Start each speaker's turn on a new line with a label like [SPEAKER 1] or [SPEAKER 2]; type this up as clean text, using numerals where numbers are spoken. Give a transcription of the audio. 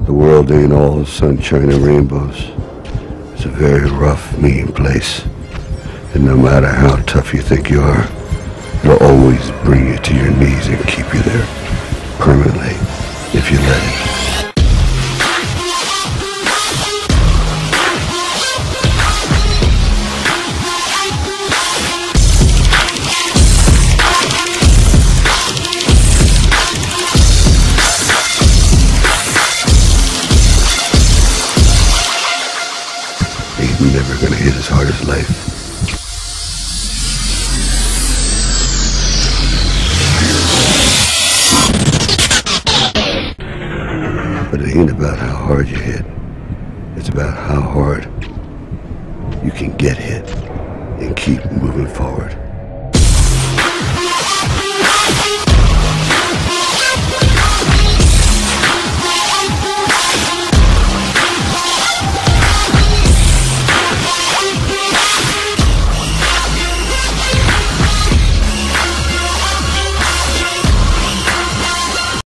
[SPEAKER 1] The world ain't all sunshine and rainbows. It's a very rough, mean place. And no matter how tough you think you are, it'll always bring you to your knees and keep you there permanently if you let it. Ain't never gonna hit as hard as life. But it ain't about how hard you hit. It's about how hard you can get hit and keep moving forward.